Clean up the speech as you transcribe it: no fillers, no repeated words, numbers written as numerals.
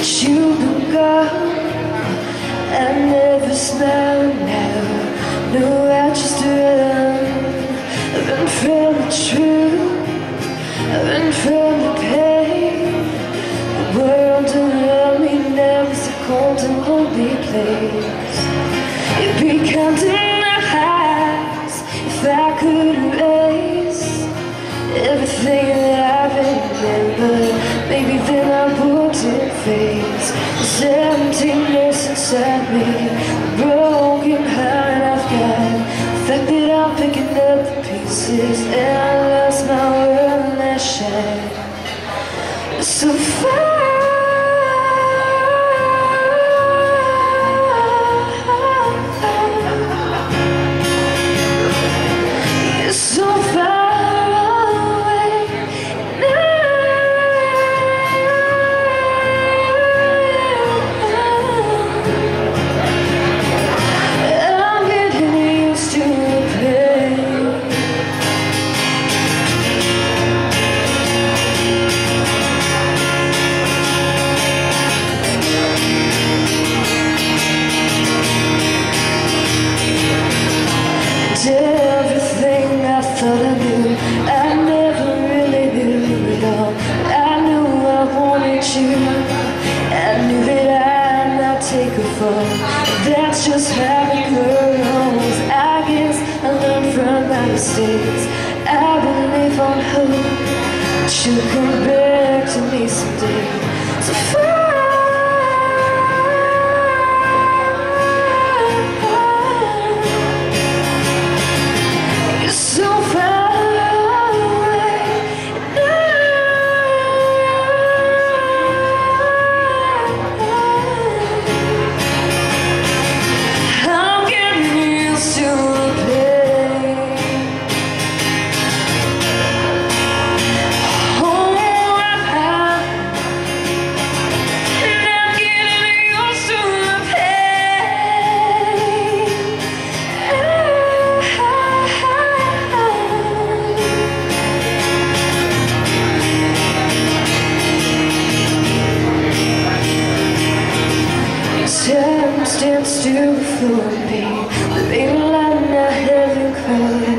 you can go. I never smile now. No, I just run. I've been from the truth, I've been from the pain. The world around me now is a cold and lonely place. It'd be counting my highs if I could erase everything that I remember. Maybe then I wouldn't face this emptiness inside me, the broken heart I've got, the fact that I'm picking up the pieces and I lost my world and I shine so far. Everything I thought I knew, I never really knew it all. I knew I wanted you, I knew that I'd not take a fall. That's just how it goes. I guess I learned from my mistakes. I believe on hope that you'll come back to me someday. So far time stands still for me. The rain line I haven't cried.